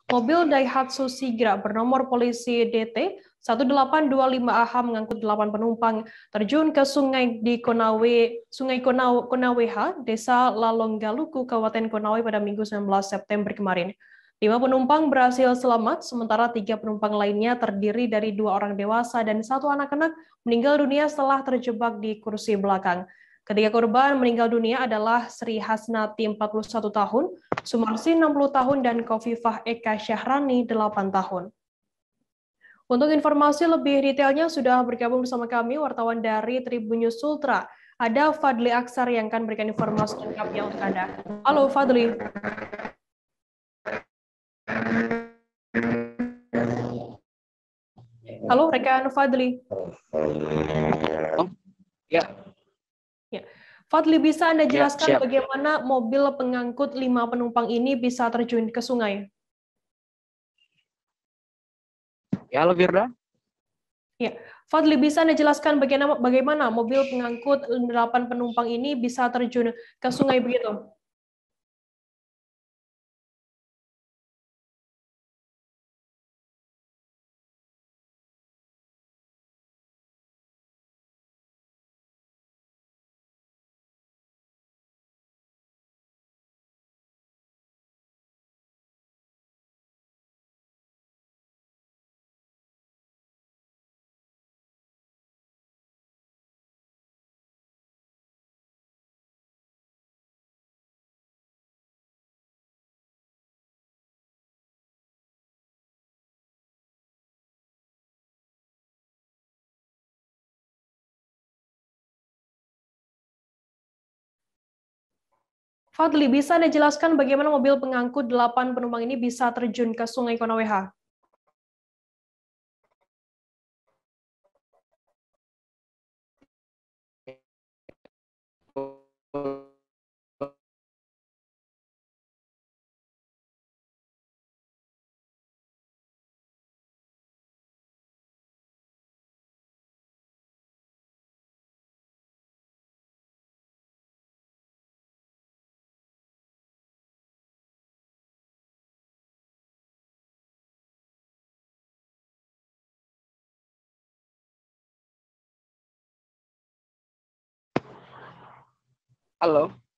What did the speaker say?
Mobil Daihatsu Sigra bernomor polisi DT 1825AH mengangkut 8 penumpang terjun ke sungai di Konaweha, Desa Lalonggaluku, Kabupaten Konawe pada Minggu 19 September kemarin. 5 penumpang berhasil selamat, sementara 3 penumpang lainnya terdiri dari 2 orang dewasa dan 1 anak-anak meninggal dunia setelah terjebak di kursi belakang. Ketiga korban meninggal dunia adalah Sri Hasnati 41 tahun, Sumarsi 60 tahun, dan Kofifah Eka Syahrani 8 tahun. Untuk informasi lebih detailnya sudah bergabung bersama kami wartawan dari Tribun News Ultra. Ada Fadli Aksar yang akan berikan informasi lengkapnya untuk Anda. Halo Fadli. Halo rekan Fadli. Ya. Fadli, bisa Anda jelaskan bagaimana mobil pengangkut 5 penumpang ini bisa terjun ke sungai? Ya, halo Firda. Ya, Fadli, bisa Anda jelaskan bagaimana mobil pengangkut 8 penumpang ini bisa terjun ke sungai begitu? Fadli, bisa Anda jelaskan bagaimana mobil pengangkut 8 penumpang ini bisa terjun ke Sungai Konaweha? Halo.